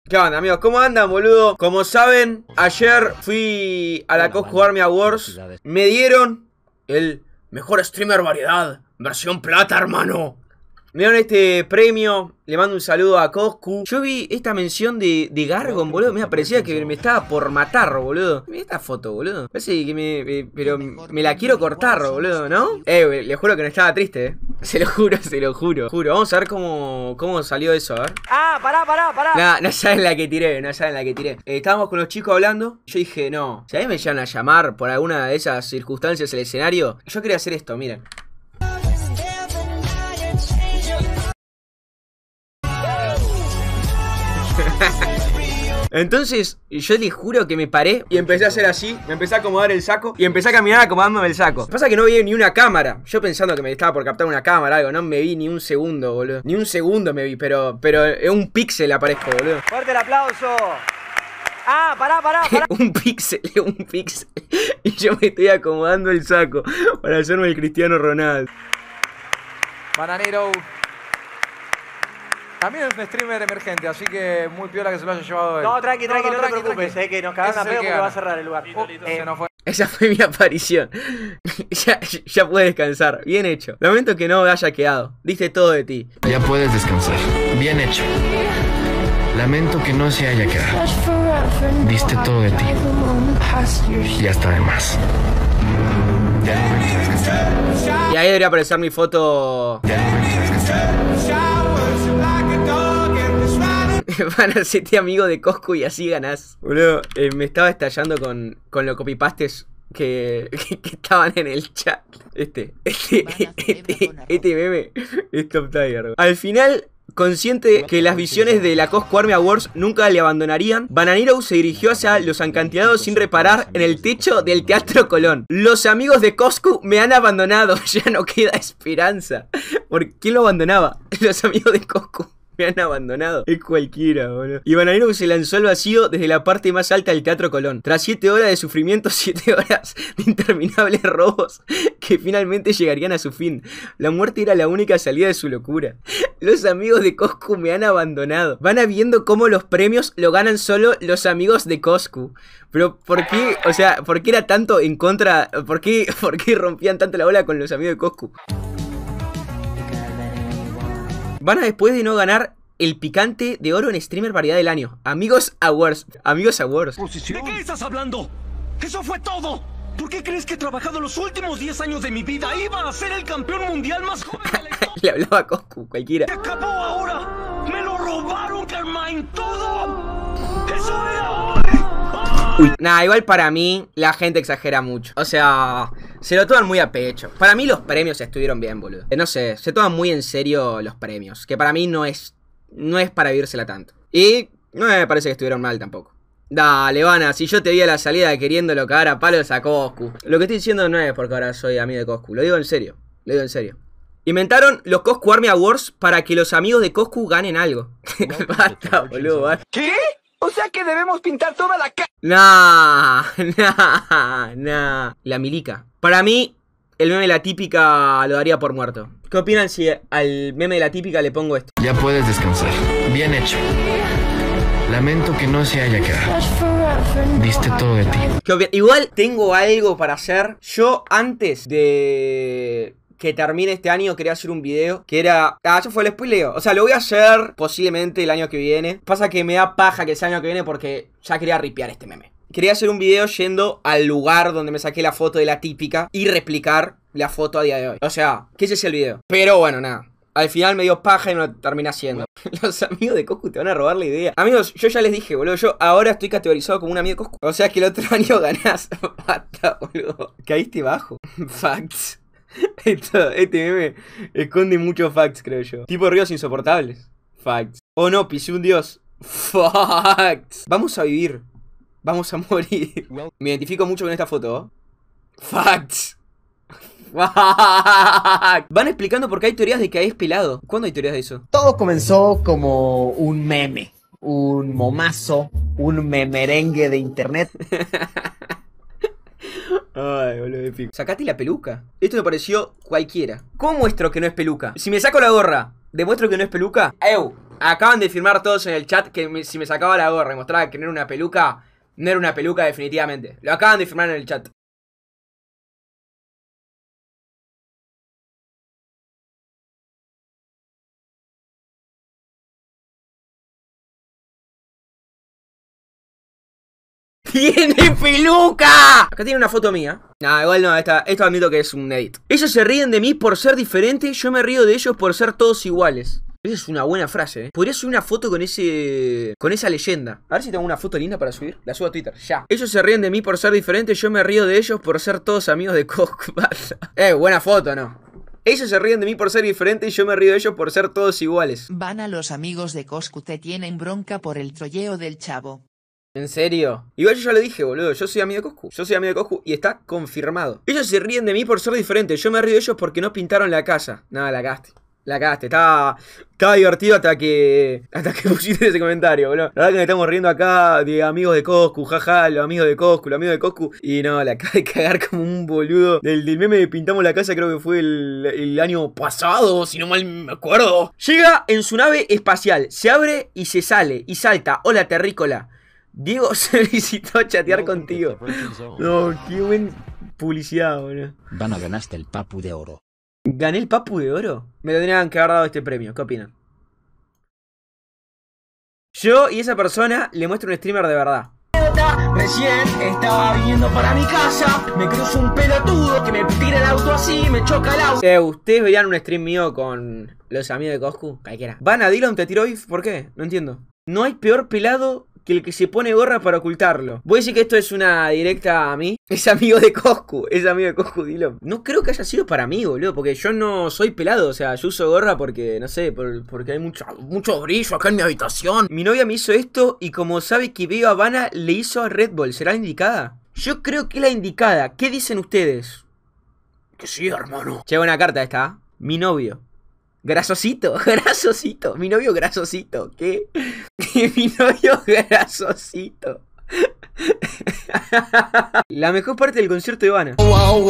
¿Qué onda, amigos? ¿Cómo andan, boludo? Como saben, ayer fui a la Coscu Army Awards. Me dieron el mejor streamer variedad, versión plata, hermano. Me dieron este premio. Le mando un saludo a Coscu. Yo vi esta mención de Gargon, boludo. Me parecía que me estaba por matar, boludo. Mira esta foto, boludo. Parece que pero me la quiero cortar, boludo, ¿no? Le juro que no estaba triste, Se lo juro, se lo juro. Vamos a ver cómo salió eso, a ver. Ah, pará. No saben la que tiré, no saben la que tiré. Estábamos con los chicos hablando. Yo dije, no, si a mí me llegan a llamar por alguna de esas circunstancias el escenario, yo quería hacer esto, miren. Entonces, yo les juro que me paré y empecé a hacer así, me empecé a acomodar el saco y empecé a caminar acomodándome el saco. Pasa que no vi ni una cámara. Yo pensando que me estaba por captar una cámara o algo, no me vi ni un segundo, boludo. Ni un segundo me vi, pero es un píxel aparezco, boludo. Fuerte el aplauso. Ah, pará. un píxel. Y yo me estoy acomodando el saco para hacerme el Cristiano Ronaldo. Bananero también es un streamer emergente, así que muy piola que se lo haya llevado él. No, tranqui, no te preocupes, que nos cagaron a pedo porque va a cerrar el lugar. Se nos fue. Esa fue mi aparición. ya puedes descansar. Bien hecho. Lamento que no haya quedado. Diste todo de ti. Ya puedes descansar. Bien hecho. Lamento que no se haya quedado. Diste todo de ti. Ya está de más. Ya no venís a descansar. Y ahí debería aparecer mi foto. Ya no venís a descansar. Van a hacerte amigo de Coscu y así ganás. Boludo, me estaba estallando con los copypastes que estaban en el chat. Este meme es top tier. Al final, consciente que las visiones de la Coscu Army Awards nunca le abandonarían, Bananero se dirigió hacia los acantilados sin reparar en el techo del Teatro Colón. Los amigos de Coscu me han abandonado, ya no queda esperanza. ¿Por qué lo abandonaba? Los amigos de Coscu me han abandonado. Es cualquiera, boludo. Y Bananero se lanzó al vacío desde la parte más alta del Teatro Colón. Tras 7 horas de sufrimiento, 7 horas de interminables robos que finalmente llegarían a su fin. La muerte era la única salida de su locura. Los amigos de Coscu me han abandonado. Van viendo cómo los premios lo ganan solo los amigos de Coscu. Pero ¿por qué? O sea, ¿por qué era tanto en contra? ¿Por qué rompían tanto la bola con los amigos de Coscu? Van a después de no ganar el picante de oro en streamer variedad del año. Amigos Awards. ¿De qué estás hablando? ¡Eso fue todo! ¿Por qué crees que he trabajado los últimos 10 años de mi vida? ¡Iba a ser el campeón mundial más joven de la historia! Le hablaba a Coscu, cualquiera. ¡Se acabó ahora! ¡Me lo robaron, Carmine! ¡Todo! ¡Eso era hoy! Uy. Nah, igual para mí la gente exagera mucho. O sea, se lo toman muy a pecho. Para mí los premios estuvieron bien, boludo. No sé, se toman muy en serio los premios. Que para mí no es para vivírsela tanto. Y no me parece que estuvieron mal tampoco. Dale, Vana, si yo te vi a la salida queriéndolo cagar a palos a Coscu. Lo que estoy diciendo no es porque ahora soy amigo de Coscu. Lo digo en serio. Inventaron los Coscu Army Awards para que los amigos de Coscu ganen algo. Basta, boludo, basta. ¿Qué? O sea que debemos pintar toda la Nah. La milica. Para mí, el meme de la típica lo daría por muerto. ¿Qué opinan si al meme de la típica le pongo esto? Ya puedes descansar. Bien hecho. Lamento que no se haya quedado. Diste todo de ti. ¿Qué opinan? Igual tengo algo para hacer. Yo antes de que termine este año quería hacer un video que era... ya fue el spoileo. O sea, lo voy a hacer posiblemente el año que viene. Pasa que me da paja que sea el año que viene porque ya quería ripear este meme. Quería hacer un video yendo al lugar donde me saqué la foto de la típica y replicar la foto a día de hoy. O sea, que ese es el video. Pero bueno, nada. Al final me dio paja y me lo terminé haciendo. Los amigos de Coscu te van a robar la idea. Amigos, yo ya les dije, boludo. Yo ahora estoy categorizado como un amigo de Coscu. O sea que el otro año ganás. Basta, boludo. Caíste bajo. Facts. Este meme esconde muchos facts, creo yo. Tipo ríos insoportables. Facts. Oh no, pisé un dios. Facts. Vamos a vivir. Vamos a morir. Me identifico mucho con esta foto. Facts. Van explicando por qué hay teorías de que es pelado. ¿Cuándo hay teorías de eso? Todo comenzó como un meme, un momazo, un memerengue de internet. Ay, boludo, épico. Sacate la peluca. Esto me pareció cualquiera. ¿Cómo muestro que no es peluca? Si me saco la gorra, ¿demuestro que no es peluca? Acaban de firmar todos en el chat que si me sacaba la gorra y mostraba que no era una peluca, no era una peluca definitivamente. Lo acaban de firmar en el chat. ¡Tiene peluca! Acá tiene una foto mía. Nah, igual no, esto admito que es un edit. Ellos se ríen de mí por ser diferente, yo me río de ellos por ser todos iguales. Esa es una buena frase, Podría subir una foto con esa leyenda. A ver si tengo una foto linda para subir. La subo a Twitter, ya. Ellos se ríen de mí por ser diferente, yo me río de ellos por ser todos amigos de Coscu. Buena foto, ¿no? Ellos se ríen de mí por ser diferente y yo me río de ellos por ser todos iguales. Van a los amigos de Coscu, te tienen bronca por el trolleo del chavo. ¿En serio? Igual yo ya lo dije, boludo. Yo soy amigo de Coscu. Yo soy amigo de Coscu y está confirmado. Ellos se ríen de mí por ser diferente. Yo me río de ellos porque no pintaron la casa. Nada, la cagaste. La cagaste. Estaba divertido hasta que pusiste ese comentario, boludo. La verdad que me estamos riendo acá de amigos de Coscu. Jaja, los amigos de Coscu. Y no, la acabé de cagar como un boludo. Del meme de pintamos la casa, creo que fue el año pasado, si no mal me acuerdo. Llega en su nave espacial. Se abre y se sale. Y salta. Hola, terrícola. Diego solicitó chatear contigo. No, qué buen publicidad, boludo. Vana, ganaste el Papu de Oro. ¿Gané el Papu de Oro? Me tendrían que haber dado este premio. ¿Qué opinan? Yo y esa persona le muestro un streamer de verdad. Recién estaba viniendo para mi casa, me cruzo un pelotudo que me tira el auto así, me choca el auto. ¿Ustedes veían un stream mío con los amigos de Coscu? Cualquiera. Van a Dylan, te tiró beef, ¿por qué? No entiendo. No hay peor pelado que el que se pone gorra para ocultarlo. Voy a decir que esto es una directa a mí. Es amigo de Coscu, Dylan. No creo que haya sido para mí, boludo, porque yo no soy pelado. O sea, yo uso gorra porque, no sé, porque hay mucho brillo acá en mi habitación. Mi novia me hizo esto y como sabe que veo a Vanna, le hizo a Red Bull. ¿Será la indicada? Yo creo que es la indicada. ¿Qué dicen ustedes? Que sí, hermano. Che, buena carta esta. Mi novio. Grasosito. Mi novio grasosito. ¿Qué? Mi novio grasosito. La mejor parte del concierto de Vanna.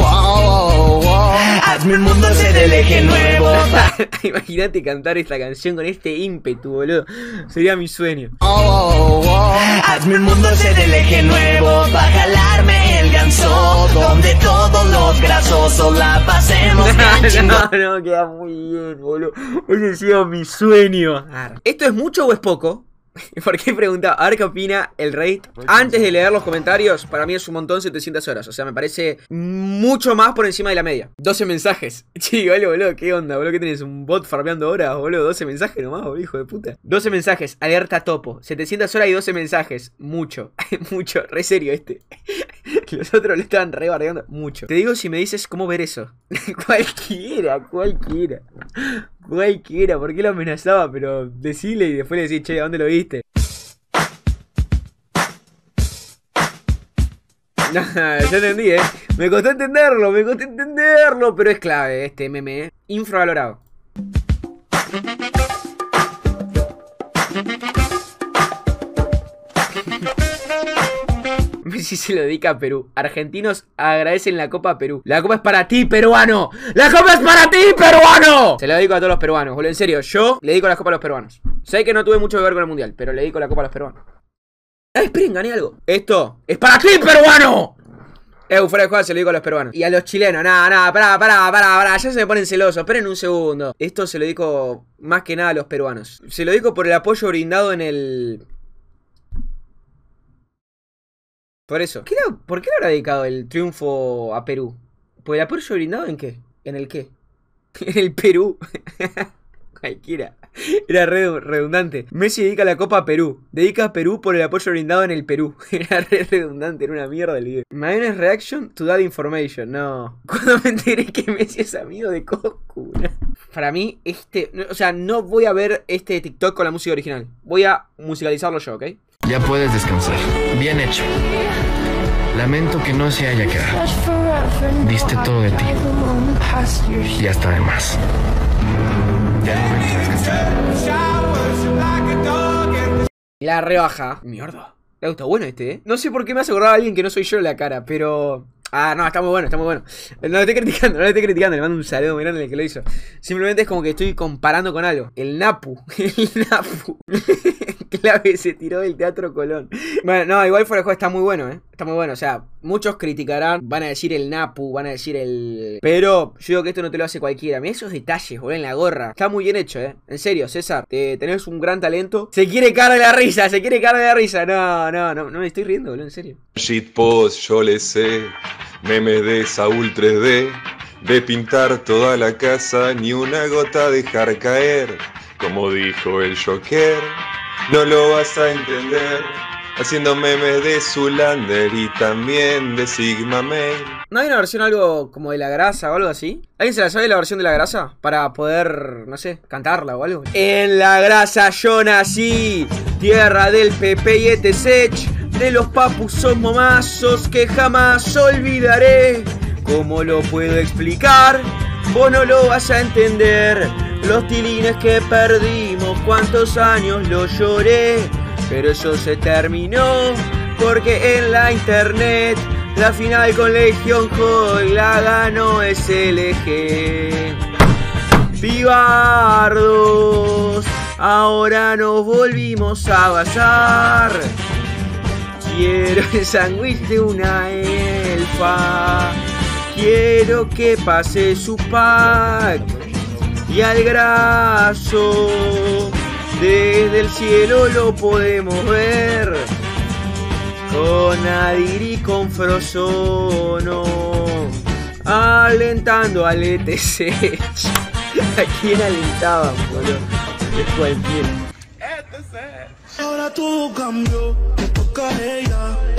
Hazme un mundo ser el eje nuevo. Imagínate cantar esta canción con este ímpetu, boludo. Sería mi sueño. Hazme un mundo ser el eje nuevo. Pa' jalarme el ganso. Donde todos los grasosos la pasemos. No, queda muy bien, boludo. Ese ha sido mi sueño. ¿Esto es mucho o es poco? ¿Por qué preguntaba? A ver qué opina el rate. Antes de leer los comentarios, para mí es un montón 700 horas. O sea, me parece mucho más por encima de la media. 12 mensajes. Sí, boludo, ¿qué onda, boludo? ¿Qué tenés? ¿Un bot farmeando horas, boludo? 12 mensajes nomás, boludo, hijo de puta. 12 mensajes, alerta topo. 700 horas y 12 mensajes. Mucho, mucho. Re serio este. Los otros le estaban re bardeando. Mucho. Te digo si me dices cómo ver eso. Cualquiera. ¿Por qué lo amenazaba? Pero decile y después le decís, che, ¿a dónde lo viste? Ya entendí, Me costó entenderlo, pero es clave este meme, infravalorado. Messi se lo dedica a Perú. Argentinos agradecen la Copa a Perú. La Copa es para ti, peruano. ¡La Copa es para ti, peruano! Se lo dedico a todos los peruanos, boludo. En serio, yo le dedico la Copa a los peruanos. Sé que no tuve mucho que ver con el Mundial, pero le dedico la Copa a los peruanos. Esperen, gané algo. Esto es para ti, peruano. Fuera de juego se lo digo a los peruanos. Y a los chilenos, pará. Ya se me ponen celosos. Esperen un segundo. Esto se lo dedico más que nada a los peruanos. Se lo digo por el apoyo brindado en el... Por eso. ¿Por qué le habrá dedicado el triunfo a Perú? ¿Por el apoyo brindado en qué? ¿En el qué? En el Perú. Cualquiera. Era redundante. Messi dedica la Copa a Perú. Dedica a Perú por el apoyo brindado en el Perú. Era redundante, era una mierda el video. Mayonnaise reaction to that information. No. Cuando me enteré que Messi es amigo de Coscu. Para mí, o sea, no voy a ver este TikTok con la música original. Voy a musicalizarlo yo, ¿ok? Ya puedes descansar. Bien hecho. Lamento que no se haya quedado. Diste todo de ti. Y hasta de más. Ya no me descansar. La rebaja. Mierda. Le gusta bueno este, No sé por qué me hace acordar a alguien que no soy yo en la cara, pero... Ah, no, está muy bueno, está muy bueno. No lo estoy criticando, le mando un saludo muy grande al que lo hizo. Simplemente es como que estoy comparando con algo. El Napu. Claro que se tiró del Teatro Colón. Bueno, no, igual fuera de juego está muy bueno, Está muy bueno, o sea, muchos criticarán, van a decir el Napu, van a decir el... Pero yo digo que esto no te lo hace cualquiera. Mirá esos detalles, boludo, en la gorra. Está muy bien hecho, En serio, César, tenés un gran talento. Se quiere caer de la risa, No me estoy riendo, boludo, en serio. Shitpost, yo le sé. Memes de Saúl 3D. De pintar toda la casa, ni una gota dejar caer. Como dijo el Joker, no lo vas a entender. Haciendo memes de Zoolander y también de Sigma Mail. ¿No hay una versión algo como de La Grasa o algo así? ¿Alguien se la sabe la versión de La Grasa? Para poder, no sé, cantarla o algo. En La Grasa yo nací, tierra del Pepe y etc. De los papus son momazos que jamás olvidaré. ¿Cómo lo puedo explicar? Vos no lo vas a entender. Los tilines que perdimos, cuántos años lo lloré. Pero eso se terminó, porque en la internet la final con Legion Hall la ganó SLG. Pibardos, ahora nos volvimos a basar. Quiero el sándwich de una elfa. Quiero que pase su pack. Y al graso desde el cielo lo podemos ver. Con Nadir y con Frozono alentando al ETC. ¿A quién alentaban, boludo? Es cualquiera. Ahora todo cambió, me toca ella.